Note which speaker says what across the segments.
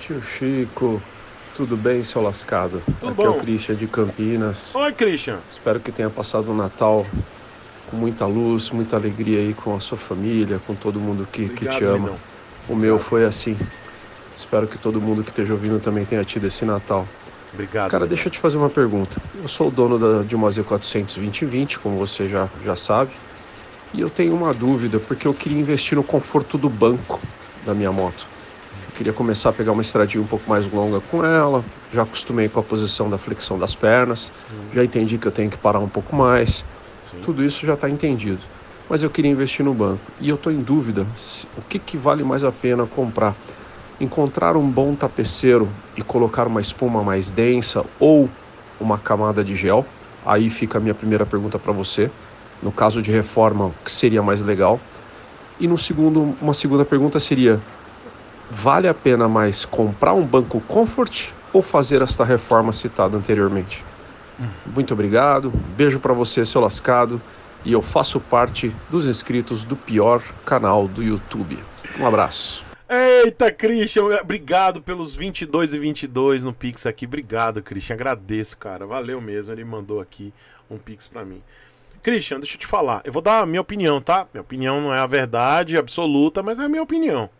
Speaker 1: Tio Chico, tudo bem, seu lascado?
Speaker 2: Tudo
Speaker 1: Aqui é o
Speaker 2: bom?
Speaker 1: Christian de Campinas.
Speaker 2: Oi, Christian.
Speaker 1: Espero que tenha passado o Natal com muita luz, muita alegria aí com a sua família, com todo mundo que te
Speaker 2: Obrigado,
Speaker 1: ama.
Speaker 2: lindão.
Speaker 1: O meu
Speaker 2: Obrigado.
Speaker 1: foi assim. Espero que todo mundo que esteja ouvindo também tenha tido esse Natal.
Speaker 2: Obrigado,
Speaker 1: Cara,
Speaker 2: lindão.
Speaker 1: deixa eu te fazer uma pergunta. Eu sou o dono de uma Z400 2020, como você já sabe, e eu tenho uma dúvida, porque eu queria investir no conforto do banco da minha moto. Eu queria começar a pegar uma estradinha um pouco mais longa com ela, já acostumei com a posição da flexão das pernas, já entendi que eu tenho que parar um pouco mais,
Speaker 2: Sim.
Speaker 1: tudo isso já está entendido. Mas eu queria investir no banco, e eu estou em dúvida o que vale mais a pena comprar. Encontrar um bom tapeceiro e colocar uma espuma mais densa ou uma camada de gel. Aí fica a minha primeira pergunta para você. No caso de reforma, o que seria mais legal? E uma segunda pergunta seria: vale a pena mais comprar um banco Comfort ou fazer esta reforma citada anteriormente? Muito obrigado, beijo para você, seu lascado, e eu faço parte dos inscritos do pior canal do YouTube. Um abraço.
Speaker 2: Eita, Christian, obrigado pelos 22 e 22 no Pix aqui. Obrigado, Christian, agradeço, cara. Valeu mesmo, ele mandou aqui um Pix pra mim. Christian, deixa eu te falar. Eu vou dar a minha opinião, tá? Minha opinião não é a verdade absoluta, mas é a minha opinião.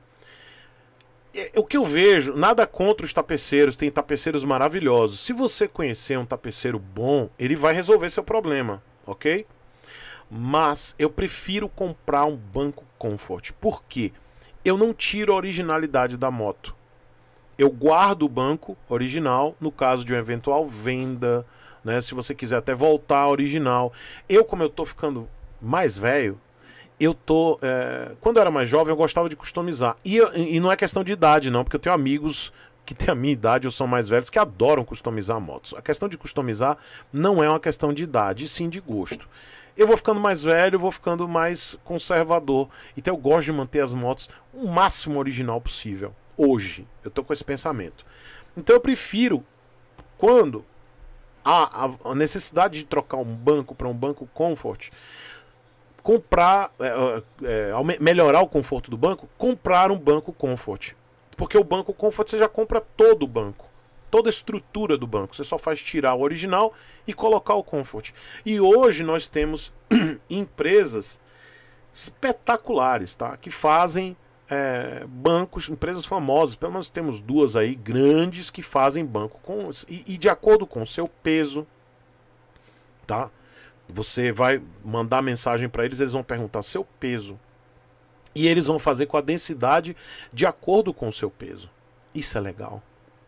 Speaker 2: O que eu vejo, nada contra os tapeceiros, tem tapeceiros maravilhosos. Se você conhecer um tapeceiro bom, ele vai resolver seu problema, ok? Mas eu prefiro comprar um banco Comfort. Por quê? Eu não tiro a originalidade da moto. Eu guardo o banco original no caso de uma eventual venda, né? Se você quiser até voltar ao original. Como eu tô ficando mais velho, quando eu era mais jovem, eu gostava de customizar. E não é questão de idade, não, porque eu tenho amigos que têm a minha idade ou são mais velhos que adoram customizar motos. A questão de customizar não é uma questão de idade, e sim de gosto. Eu vou ficando mais velho, eu vou ficando mais conservador. Então eu gosto de manter as motos o máximo original possível. Hoje, eu tô com esse pensamento. Então eu prefiro, quando há a necessidade de trocar um banco para um banco Comfort, melhorar o conforto do banco, comprar um banco Comfort. Porque o banco Comfort você já compra todo o banco, toda a estrutura do banco. Você só faz tirar o original e colocar o Comfort. E hoje nós temos empresas espetaculares, tá? Que fazem bancos, empresas famosas. Pelo menos temos duas aí grandes que fazem banco e de acordo com o seu peso, tá? Você vai mandar mensagem para eles, eles vão perguntar seu peso. E eles vão fazer com a densidade de acordo com o seu peso. Isso é legal.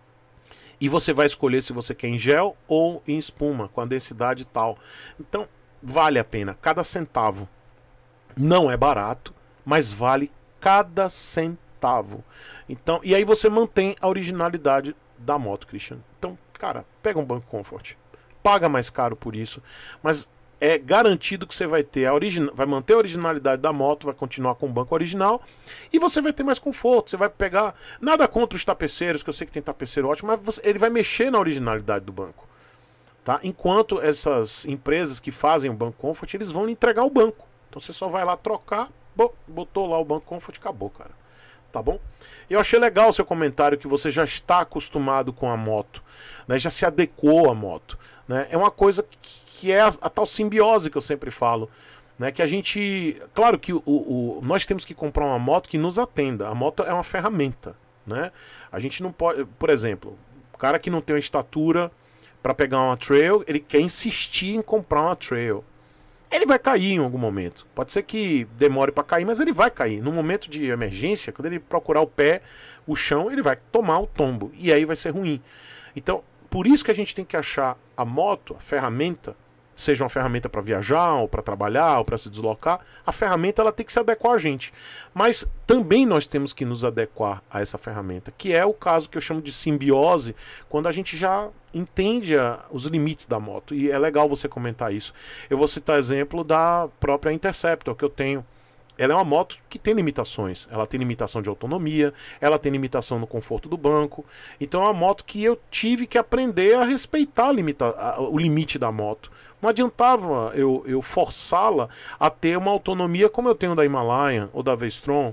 Speaker 2: E você vai escolher se você quer em gel ou em espuma, com a densidade tal. Então, vale a pena. Cada centavo. Não é barato, mas vale cada centavo. Então, e aí você mantém a originalidade da moto, Christian. Então, cara, pega um banco Comfort. Paga mais caro por isso, mas é garantido que você vai ter vai manter a originalidade da moto, vai continuar com o banco original e você vai ter mais conforto. Você vai pegar, nada contra os tapeceiros, que eu sei que tem tapeceiro ótimo, mas ele vai mexer na originalidade do banco, tá? Enquanto essas empresas que fazem o banco Comfort, eles vão lhe entregar o banco. Então você só vai lá trocar, botou lá o banco Comfort, acabou, cara. Tá bom? Eu achei legal o seu comentário que você já está acostumado com a moto, né? Já se adequou à moto, né? É uma coisa que é a tal simbiose que eu sempre falo, né? Que a gente, claro que nós temos que comprar uma moto que nos atenda. A moto é uma ferramenta, né? A gente não pode, por exemplo, o cara que não tem uma estatura para pegar uma trail, ele quer insistir em comprar uma trail. Ele vai cair em algum momento. Pode ser que demore para cair, mas ele vai cair. No momento de emergência, quando ele procurar o pé, o chão, ele vai tomar o tombo. E aí vai ser ruim. Então, por isso que a gente tem que achar a moto, a ferramenta, seja uma ferramenta para viajar, ou para trabalhar, ou para se deslocar, a ferramenta ela tem que se adequar a gente. Mas também nós temos que nos adequar a essa ferramenta, que é o caso que eu chamo de simbiose, quando a gente já entende os limites da moto. E é legal você comentar isso. Eu vou citar exemplo da própria Interceptor que eu tenho. Ela é uma moto que tem limitações. Ela tem limitação de autonomia, ela tem limitação no conforto do banco. Então é uma moto que eu tive que aprender a respeitar o limite da moto. Não adiantava eu forçá-la a ter uma autonomia como eu tenho da Himalayan ou da V-Strom,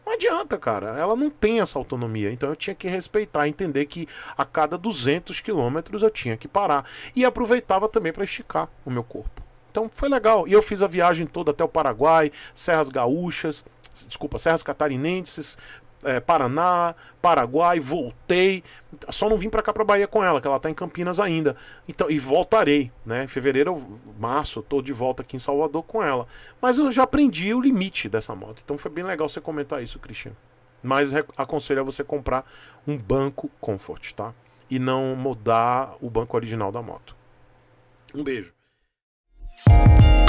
Speaker 2: Não adianta, cara. Ela não tem essa autonomia. Então eu tinha que respeitar, entender que a cada 200 quilômetros eu tinha que parar. E aproveitava também para esticar o meu corpo. Então foi legal. E eu fiz a viagem toda até o Paraguai, Serras Gaúchas, desculpa, Serras Catarinenses, Paraná, Paraguai, voltei. Só não vim pra cá pra Bahia com ela, que ela tá em Campinas ainda. Então, e voltarei, né? Em fevereiro, março, eu tô de volta aqui em Salvador com ela. Mas eu já aprendi o limite dessa moto. Então foi bem legal você comentar isso, Cristiano. Mas aconselho a você comprar um banco Comfort, tá? E não mudar o banco original da moto. Um beijo.